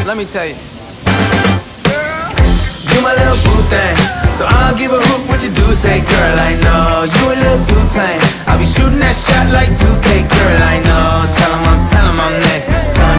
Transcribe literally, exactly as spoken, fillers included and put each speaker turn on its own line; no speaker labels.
Let me tell you, you my little boo thing, so I'll give a hoot what you do say. Girl, I know you a little too tame. I'll be shooting that shot like